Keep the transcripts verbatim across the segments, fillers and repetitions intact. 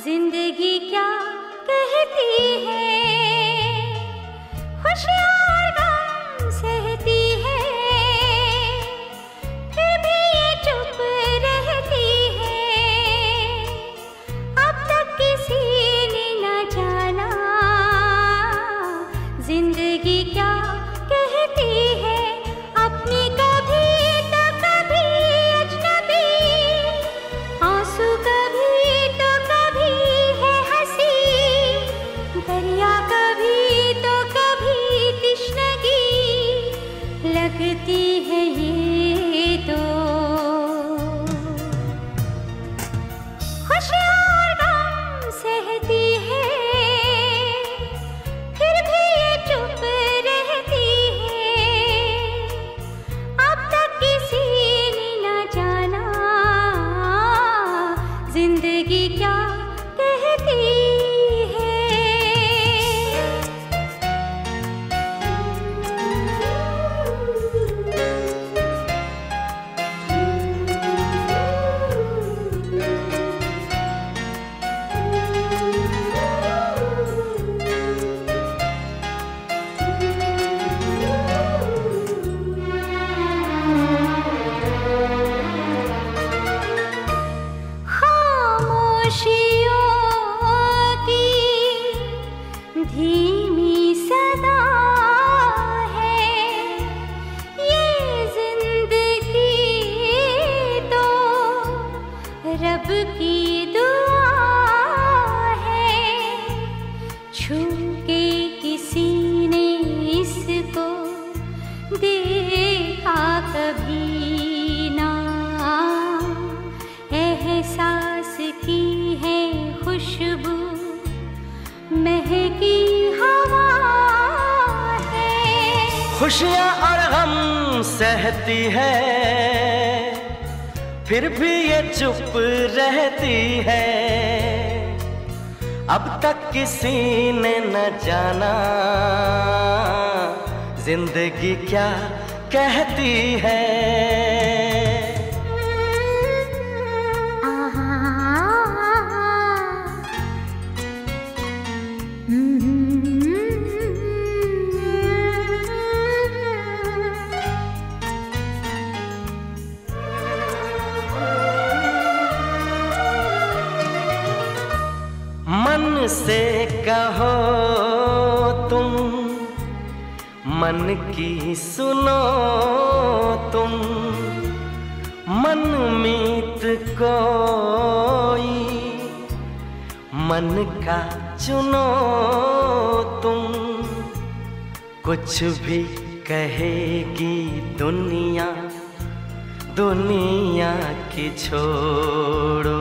जिंदगी क्या कहती है, खुशियाँ और गम सहती है, फिर भी ये चुप रहती है। अब तक किसी ने न जाना जिंदगी क्या कहती है। अपनी कभी तो कभी अजनबी, आंसू कभी तो कभी है हंसी, दरिया कभी तो कभी तिश्नगी, लगती है ये तो खुशियाँ और गम सहती है, फिर भी ये चुप रहती है। अब तक किसी ने न जाना जिंदगी क्या कहती है। खामोशियों की धीमी सदा है, ये जिंदगी तो रब की दुआ है। छू के किसी ने इसको देखा कभी ना, एहसास की है खुशबू महकी हवा है। खुशियाँ और गम सहती है, फिर भी ये चुप रहती है। अब तक किसी ने न जाना जिंदगी क्या कहती है। मन से कहो तुम, मन की सुनो तुम, मन मीत कोई मन का चुनो तुम। कुछ भी कहेगी दुनिया, दुनिया की छोड़ो,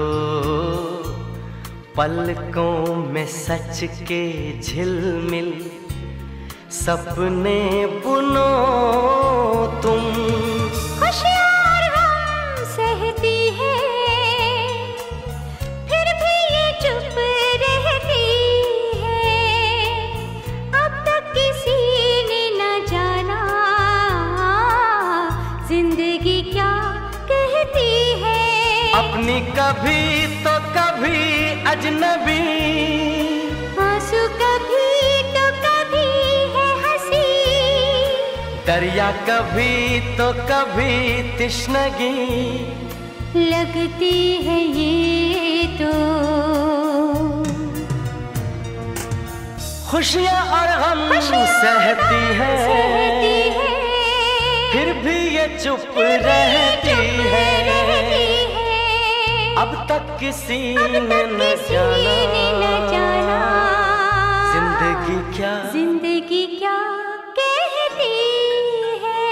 पलकों में सच के झिलमिल सपने बुनो तुम। खुशियाँ और गम सहती है, फिर भी ये चुप रहती है। अब तक किसी ने न जाना जिंदगी क्या कहती है। अपनी कभी तो कभी अजनबी, आंसू कभी तो कभी है हंसी, दरिया कभी तो कभी तिश्नगी, लगती है ये तो खुशियाँ और गम सहती है, फिर भी ये चुप रहती है। अब तक किसी ने न जाना जिंदगी क्या जिंदगी क्या कहती है।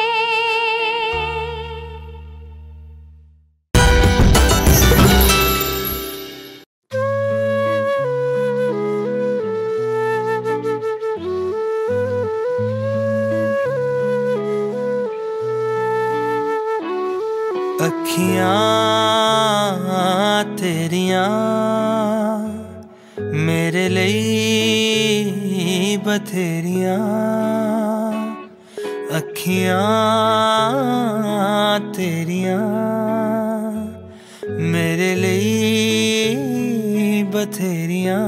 अखियां तेरियां मेरे लिए बथेरियां, अखियां तेरियां मेरे लिए बथेरियां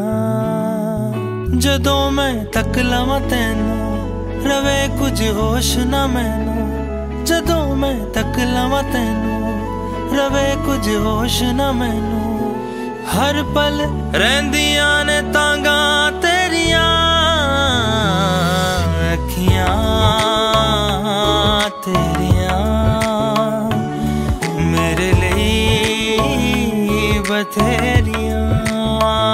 जदों मैं तक लवां तैनू रवे कुछ होश ना मैनू जदों मैं तक लवां तैनू रवे कुछ होश ना मैनू हर पल रहिंदियां ने तांगा तेरियां अखियां तेरियां मेरे लिए बथेरियां